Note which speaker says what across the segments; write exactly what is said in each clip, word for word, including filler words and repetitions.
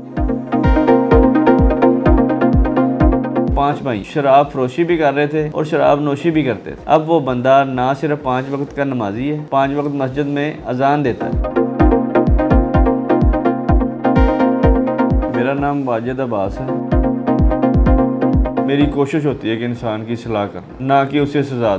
Speaker 1: पांच भाई शराब फरोशी भी कर रहे थे और शराब नोशी भी करते थे। अब वो बंदा ना सिर्फ पांच वक्त का नमाजी है, पांच वक्त मस्जिद में अजान देता है। मेरा नाम वाजिद अब्बास है। मेरी कोशिश होती है कि इंसान की इस्लाह करना, ना कि उसे सजा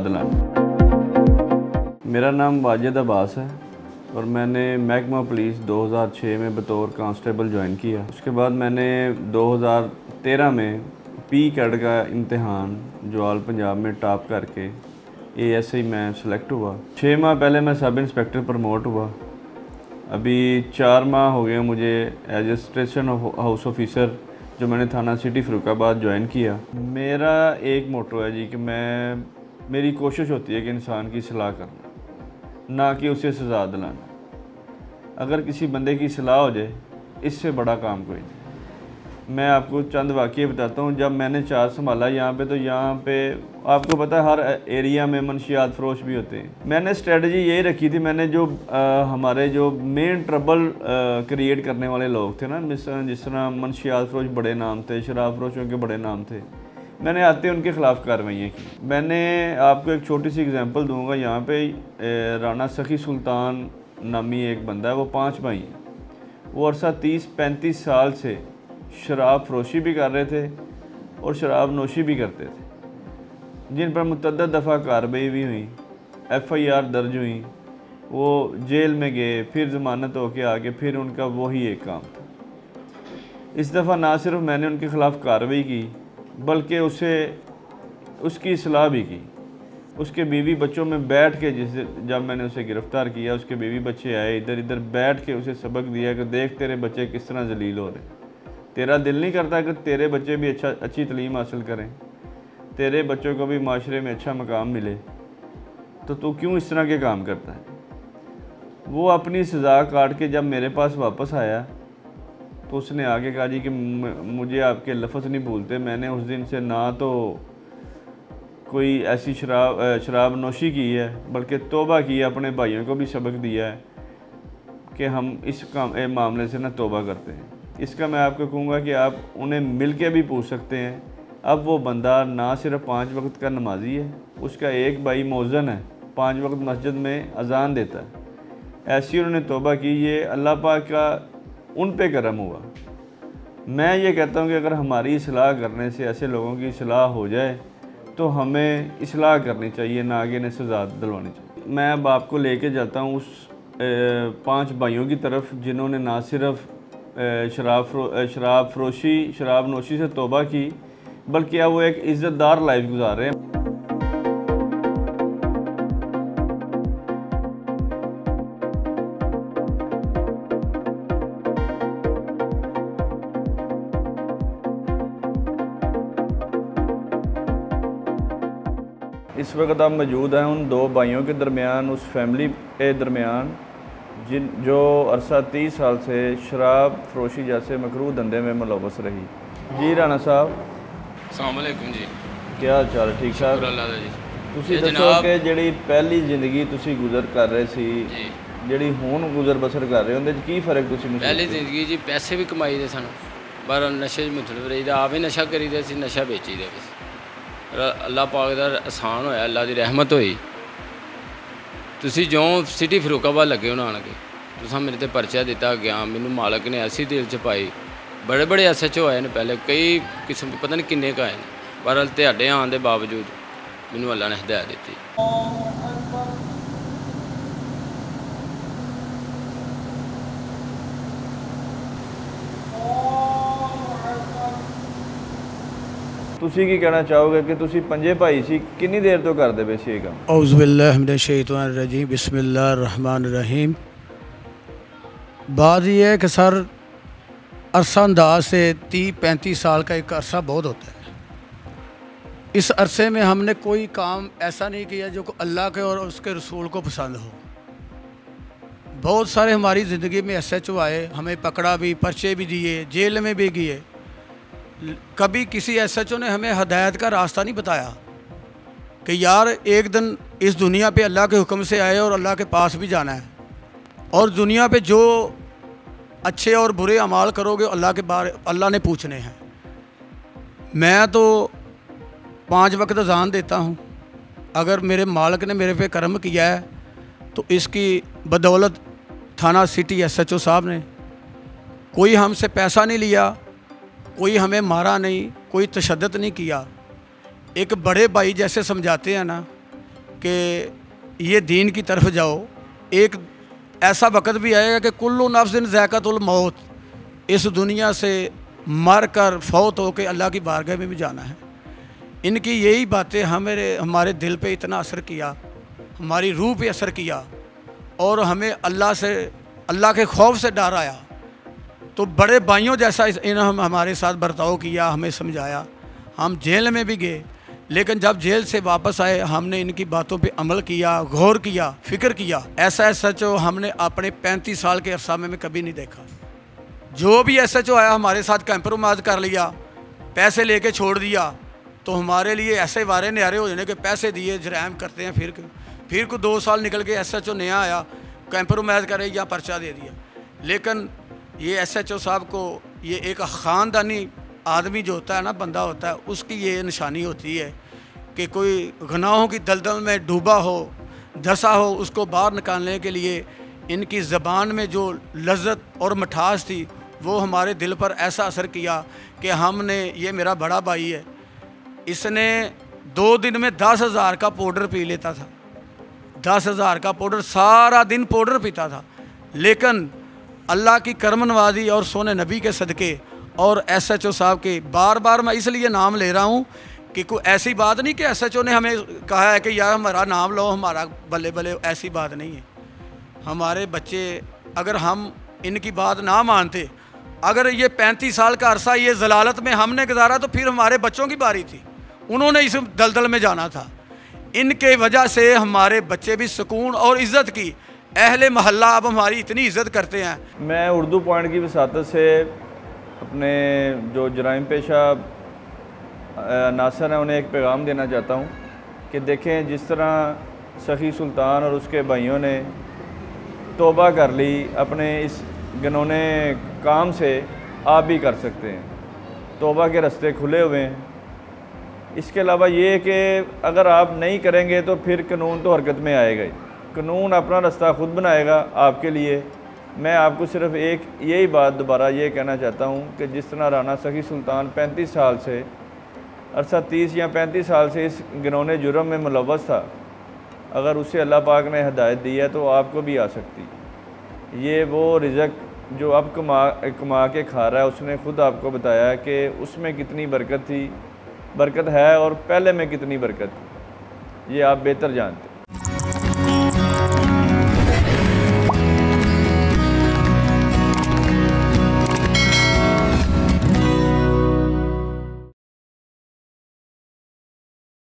Speaker 1: दिलाना। मेरा नाम वाजिद अबास है और मैंने महकमा पुलिस दो हज़ार छह में बतौर कांस्टेबल ज्वाइन किया। उसके बाद मैंने दो हज़ार तेरह में पी कैड का इम्तिहान जो ऑल पंजाब में टॉप करके ए एस आई में सेलेक्ट हुआ। छः माह पहले मैं सब इंस्पेक्टर प्रमोट हुआ। अभी चार माह हो गए मुझे as a station house officer जो मैंने थाना सिटी फ़रुखाबाद ज्वाइन किया। मेरा एक मोटो है जी कि मैं मेरी कोशिश होती है कि इंसान की इस्लाह करना, ना कि उसे सजा दिलाना। अगर किसी बंदे की इस्लाह हो जाए, इससे बड़ा काम कोई नहीं। मैं आपको चंद वाक़ये बताता हूँ। जब मैंने चार संभाला यहाँ पे, तो यहाँ पे आपको पता है हर एरिया में मनशियात फरोश भी होते हैं। मैंने स्ट्रेटजी यही रखी थी। मैंने जो आ, हमारे जो मेन ट्रबल क्रिएट करने वाले लोग थे ना, जिस तरह जिस तरह मनशियात फरोश बड़े नाम थे, शराब फरोशों के बड़े नाम थे, मैंने आते उनके ख़िलाफ़ कार्रवाइयाँ की। मैंने आपको एक छोटी सी एग्जांपल दूंगा। यहाँ पे राना सखी सुल्तान नामी एक बंदा है, वो पाँच भाई हैं। वो अरसा तीस पैंतीस साल से शराब फरोशी भी कर रहे थे और शराब नोशी भी करते थे, जिन पर मुतअद्दिद दफ़ा कार्रवाई भी हुई, एफ आई आर दर्ज हुई, वो जेल में गए, फिर ज़मानत होके आगे, फिर उनका वही एक काम था। इस दफ़ा ना सिर्फ मैंने उनके ख़िलाफ़ कार्रवाई की, बल्कि उसे उसकी इस्लाह भी की। उसके बीवी बच्चों में बैठ के, जिस जब मैंने उसे गिरफ़्तार किया, उसके बीवी बच्चे आए, इधर इधर बैठ के उसे सबक दिया कि देख तेरे बच्चे किस तरह जलील हो रहे। तेरा दिल नहीं करता कि तेरे बच्चे भी अच्छा अच्छी तलीम हासिल करें, तेरे बच्चों को भी माशरे में अच्छा मकाम मिले, तो तू क्यों इस तरह के काम करता है? वो अपनी सज़ा काट के जब मेरे पास वापस आया तो उसने आगे कहा जी कि मुझे आपके लफ्ज़ नहीं भूलते। मैंने उस दिन से ना तो कोई ऐसी शराब शराब नोशी की है, बल्कि तौबा की है, अपने भाइयों को भी सबक दिया है कि हम इस काम मामले से ना तौबा करते हैं। इसका मैं आपको कहूँगा कि आप उन्हें मिल के भी पूछ सकते हैं। अब वो बंदा ना सिर्फ पाँच वक्त का नमाजी है, उसका एक भाई मौज़न है, पाँच वक्त मस्जिद में अजान देता है। ऐसी उन्होंने तौबा की। ये अल्लाह पाक का उन पे करम हुआ। मैं ये कहता हूँ कि अगर हमारी इस्लाह करने से ऐसे लोगों की इस्लाह हो जाए तो हमें इस्लाह करनी चाहिए, ना आगे ने सजा दिलवानी चाहिए। मैं अब आपको लेके जाता हूँ उस पाँच भाइयों की तरफ जिन्होंने ना सिर्फ शराब फरो शराब फरोशी शराब नोशी से तौबा की, बल्कि अब वो एक इज़्ज़तदार लाइफ गुजार रहे हैं। इस वक्त आप मौजूद हैं उन दो भाइयों के दरमियान, उस फैमिली के दरमियान जिन जो अरसा तीस साल से शराब फरोशी जैसे मकरूह धंधे में मुलव्वस रही। जी राना साहब,
Speaker 2: अस्सलाम वालेकुम जी,
Speaker 1: क्या हाल चाल? ठीक ठाक
Speaker 2: जी।
Speaker 1: तुसी दसो कि जिहड़ी पहली जिंदगी तुसी गुजर कर रहे सी, जिहड़ी हुण गुजर बसर कर रहे हो, उहदे च की फर्क तुसी महसूस?
Speaker 2: पहली जिंदगी जी पैसे भी कमाई दे सन, पर नशे मुठड़ रहीदा, आप भी नशा करी दे सी, नशा बेची दे। अल्लाह पाक दा एहसान होया, अल्लाह दी रहमत होई। तुसी जो सिटी फरूखाबाद लगे हो ना आन के, तुसा मेरे ते परचा दिता गया, मैनू मालक ने ऐसी दिल च पाई। बड़े बड़े एस एच ओ आए ने पहले, कई किस्म पता नहीं किन्ने का आए ने, पर तुहाडे आने के बावजूद मैनू अल्लाह ने हिदायत दी।
Speaker 1: तुसी की कहना चाहोगे कि तुसी पंजे भाई सी, कितनी देर तो करदे पे सी काम?
Speaker 3: औज़ु बिल्लाहि मिनश शैतानिर रजीम, बिस्मिल्लाहिर रहमानिर रहीम। बात यह है कि सर अरसा अंदाज से तीस पैंतीस साल का एक अरसा बहुत होता है। इस अरसे में हमने कोई काम ऐसा नहीं किया जो अल्लाह के और उसके रसूल को पसंद हो। बहुत सारे हमारी ज़िंदगी में एस एच ओ आए, हमें पकड़ा भी, पर्चे भी दिए, जेल में भी गए। कभी किसी एस एच ओ ने हमें हदायत का रास्ता नहीं बताया कि यार एक दिन इस दुनिया पे अल्लाह के हुक्म से आए और अल्लाह के पास भी जाना है, और दुनिया पे जो अच्छे और बुरे अमाल करोगे अल्लाह के बारे अल्लाह ने पूछने हैं। मैं तो पाँच वक्त अजान देता हूँ, अगर मेरे मालिक ने मेरे पे कर्म किया है तो इसकी बदौलत थाना सिटी एस एच ओ साहब ने कोई हमसे पैसा नहीं लिया, कोई हमें मारा नहीं, कोई तशद्दुद नहीं किया। एक बड़े भाई जैसे समझाते हैं ना कि ये दीन की तरफ जाओ, एक ऐसा वक्त भी आएगा कि कुल्लु नफ्सिन ज़ायक़तुल मौत, इस दुनिया से मर कर फौत हो के अल्लाह की बारगाह में भी जाना है। इनकी यही बातें हमारे हमारे दिल पे इतना असर किया, हमारी रूह पे असर किया और हमें अल्लाह से अल्लाह के खौफ से डर आया। तो बड़े भाइयों जैसा इन हम हमारे साथ बर्ताव किया, हमें समझाया। हम जेल में भी गए, लेकिन जब जेल से वापस आए हमने इनकी बातों पे अमल किया, गौर किया, फ़िक्र किया। ऐसा एस एच ओ हमने अपने पैंतीस साल के अरसा में कभी नहीं देखा। जो भी एस एच ओ आया हमारे साथ कंप्रोमाइज़ कर लिया, पैसे लेके छोड़ दिया, तो हमारे लिए ऐसे वारे न्यारे हो जाने के पैसे दिए जराइम करते हैं। फिर फिर को दो साल निकल के एस एच ओ नया आया, कंप्रोमाइज़ करे या पर्चा दे दिया। लेकिन ये एस एच ओ साहब को, ये एक ख़ानदानी आदमी जो होता है ना, बंदा होता है, उसकी ये निशानी होती है कि कोई गुनाहों की दलदल में डूबा हो, धंसा हो, उसको बाहर निकालने के लिए इनकी ज़बान में जो लज्जत और मिठास थी वो हमारे दिल पर ऐसा असर किया कि हमने, ये मेरा बड़ा भाई है, इसने दो दिन में दस हज़ार का पाउडर पी लेता था। दस हज़ार का पाउडर, सारा दिन पाउडर पीता था। लेकिन अल्लाह की करम नवाजी और सोने नबी के सदक़े और एस एच ओ साहब के, बार बार मैं इसलिए नाम ले रहा हूँ कि कोई ऐसी बात नहीं कि एस एच ओ ने हमें कहा है कि यार हमारा नाम लो, हमारा बल्ले बल्ले, ऐसी बात नहीं है। हमारे बच्चे, अगर हम इनकी बात ना मानते, अगर ये पैंतीस साल का अरसा ये जलालत में हमने गुजारा तो फिर हमारे बच्चों की बारी थी, उन्होंने इस दलदल में जाना था। इनके वजह से हमारे बच्चे भी सुकून और इज़्ज़त की, अहले महल्ला अब हमारी इतनी इज़्ज़त करते हैं।
Speaker 1: मैं उर्दू पॉइंट की वसातत से अपने जो जराइम पेशा नासर हैं उन्हें एक पैगाम देना चाहता हूँ कि देखें, जिस तरह सखी सुल्तान और उसके भाइयों ने तौबा कर ली अपने इस घिनौने काम से, आप भी कर सकते हैं। तौबा के रास्ते खुले हुए हैं। इसके अलावा ये कि अगर आप नहीं करेंगे तो फिर कानून तो हरकत में आएगा ही, कानून अपना रास्ता खुद बनाएगा आपके लिए। मैं आपको सिर्फ एक यही बात दोबारा ये कहना चाहता हूँ कि जिस तरह राना सखी सुल्तान पैंतीस साल से अरसा तीस या पैंतीस साल से इस घिनौने जुर्म में मुलव्वस था, अगर उसे अल्लाह पाक ने हिदायत दी है तो आपको भी आ सकती। ये वो रिज़्क जो अब कमा कमा के खा रहा है, उसने ख़ुद आपको बताया है कि उसमें कितनी बरकत थी, बरकत है और पहले में कितनी बरकत थी, ये आप बेहतर जानते हैं।